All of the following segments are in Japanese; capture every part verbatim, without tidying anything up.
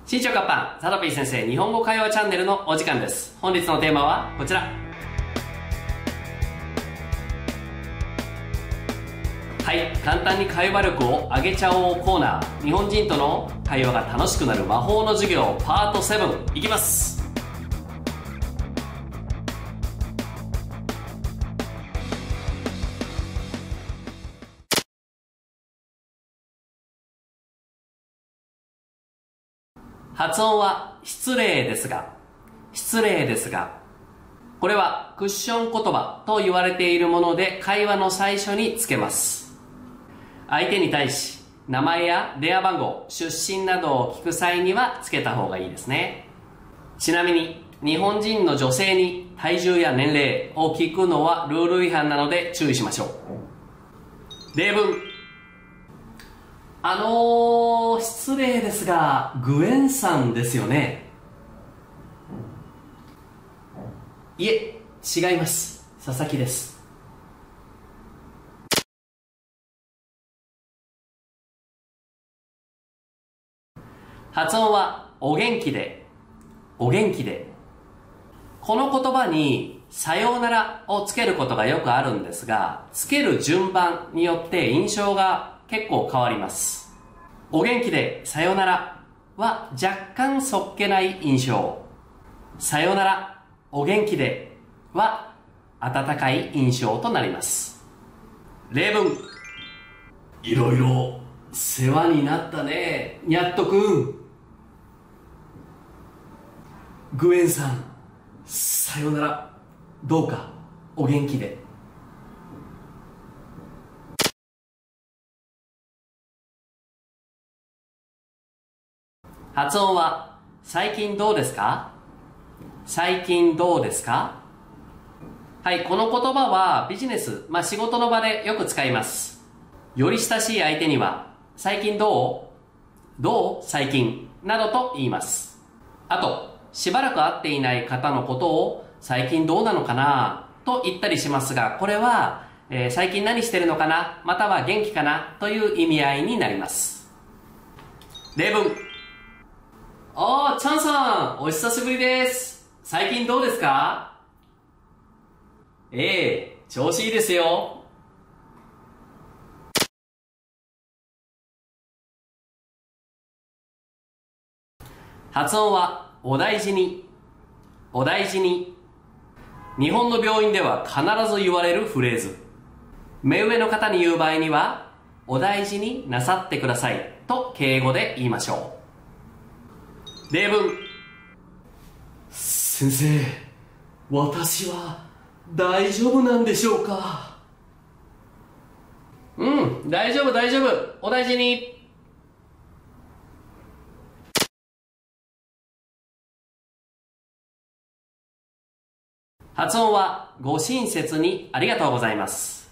新朝活版サトピー先生日本語会話チャンネルのお時間です。本日のテーマはこちら。はい、簡単に会話力を上げちゃおうコーナー、日本人との会話が楽しくなる魔法の授業パートセブンいきます。発音は失礼ですが、失礼ですが、これはクッション言葉と言われているもので会話の最初につけます。相手に対し名前や電話番号、出身などを聞く際にはつけた方がいいですね。ちなみに日本人の女性に体重や年齢を聞くのはルール違反なので注意しましょう。例文。あのー、失礼ですが、グエンさんですよね。いえ、違います。佐々木です。発音は、お元気で、お元気で。この言葉に、さようならをつけることがよくあるんですが、つける順番によって印象が結構変わります。お元気でさよならは若干そっけない印象。さよなら、お元気では温かい印象となります。例文。いろいろ世話になったね、にゃっとくん。グエンさん、さよなら、どうかお元気で。発音は、最近どうですか？最近どうですか？はい、この言葉はビジネス、まあ仕事の場でよく使います。より親しい相手には、最近どう？どう？最近などと言います。あと、しばらく会っていない方のことを、最近どうなのかなと言ったりしますが、これは、えー、最近何してるのかな、または元気かなという意味合いになります。例文。ああ、チャンさん、お久しぶりです。最近どうですか？ええ、調子いいですよ。発音は、お大事に、お大事に。日本の病院では必ず言われるフレーズ。目上の方に言う場合には、お大事になさってくださいと敬語で言いましょう。例文。先生、私は大丈夫なんでしょうか？うん、大丈夫大丈夫。お大事に。発音は、ご親切にありがとうございます。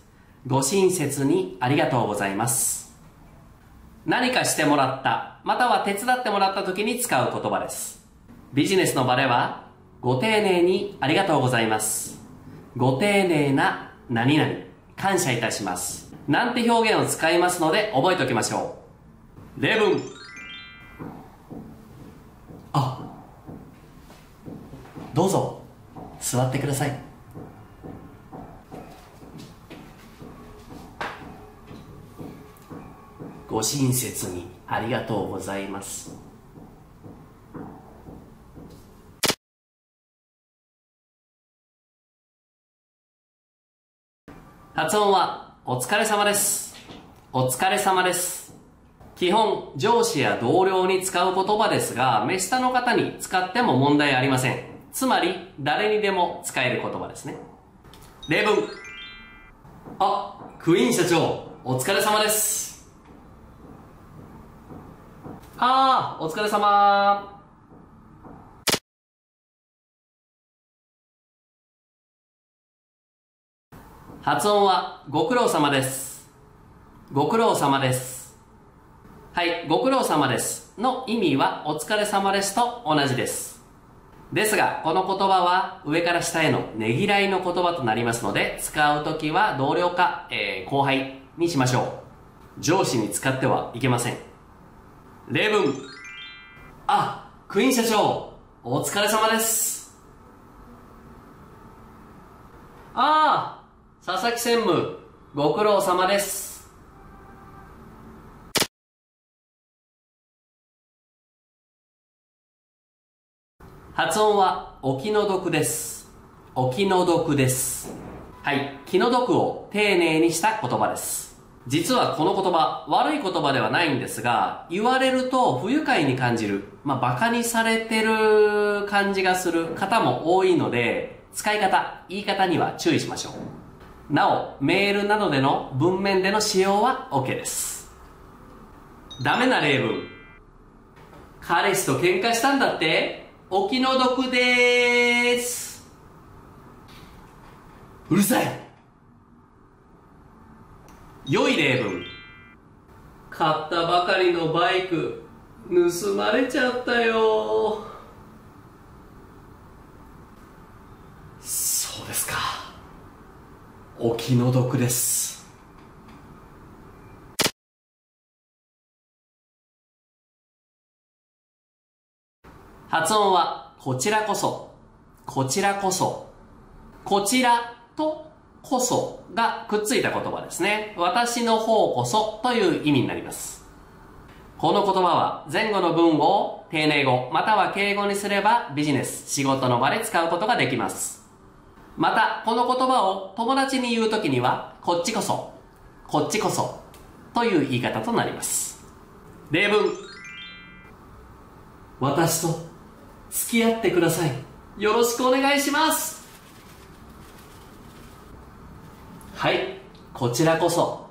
ご親切にありがとうございます。何かしてもらった、または手伝ってもらった時に使う言葉です。ビジネスの場では、ご丁寧にありがとうございます。ご丁寧な何々、感謝いたします。なんて表現を使いますので覚えておきましょう。例文。あ、どうぞ、座ってください。ご親切にありがとうございます。発音は、お疲れ様です。お疲れ様です。基本、上司や同僚に使う言葉ですが、目下の方に使っても問題ありません。つまり、誰にでも使える言葉ですね。例文。あ、クイーン社長、お疲れ様です。ああ、お疲れ様。発音は、ご苦労様です。ご苦労様です。はい、ご苦労様ですの意味は、お疲れ様ですと同じです。ですが、この言葉は、上から下へのねぎらいの言葉となりますので、使うときは同僚か、えー、後輩にしましょう。上司に使ってはいけません。例文。あ、 クイーン社長、お疲れ様です。ああ、佐々木専務、ご苦労様です。発音はお気の毒です。お気の毒です。はい、気の毒を丁寧にした言葉です。実はこの言葉、悪い言葉ではないんですが、言われると不愉快に感じる、まあ、馬鹿にされてる感じがする方も多いので、使い方、言い方には注意しましょう。なお、メールなどでの文面での使用は OK です。ダメな例文。彼氏と喧嘩したんだって？お気の毒でーす。うるさい。良い例文。買ったばかりのバイク盗まれちゃったよ。そうですか。お気の毒です。発音はこちらこそ、こちらこそ、こちらとこそがくっついた言葉ですね。私の方こそという意味になります。この言葉は前後の文を丁寧語または敬語にすればビジネス、仕事の場で使うことができます。また、この言葉を友達に言うときには、こっちこそ、こっちこそという言い方となります。例文。私と付き合ってください。よろしくお願いします。はい、こちらこそ。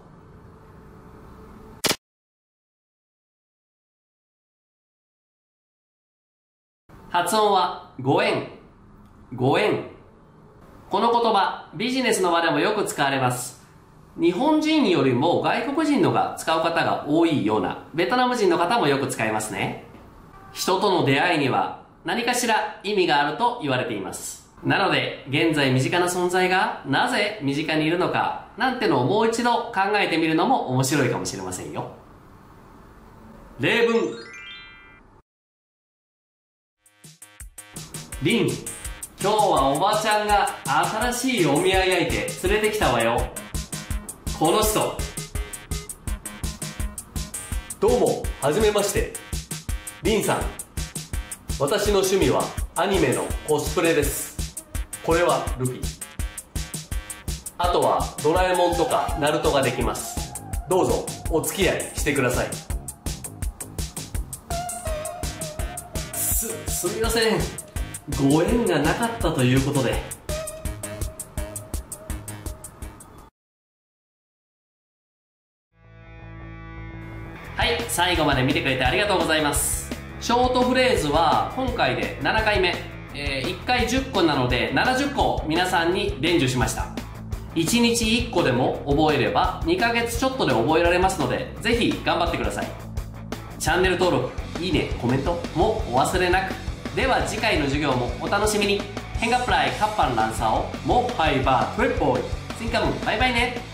発音はご縁、ご縁。この言葉、ビジネスの場でもよく使われます。日本人よりも外国人のが使う方が多いような、ベトナム人の方もよく使いますね。人との出会いには何かしら意味があると言われています。なので、現在身近な存在がなぜ身近にいるのか、なんてのをもう一度考えてみるのも面白いかもしれませんよ。例文。リン、今日はおばちゃんが新しいお見合い相手連れてきたわよ。この人。どうも、はじめまして。リンさん。私の趣味はアニメのコスプレです。これはルフィ。あとはドラえもんとかナルトができます。どうぞお付き合いしてください。す、すみません。ご縁がなかったということで。はい、最後まで見てくれてありがとうございます。ショートフレーズは今回でななかいめ、えー、いっかいじゅっこなのでななじゅっこ皆さんに伝授しました。いちにちいっこでも覚えればにかげつちょっとで覚えられますので、ぜひ頑張ってください。チャンネル登録、いいね、コメントもお忘れなく。では次回の授業もお楽しみに。ヘンガップライカッパンランサーをもハイバートレッポイ。ツインカムバイバイね。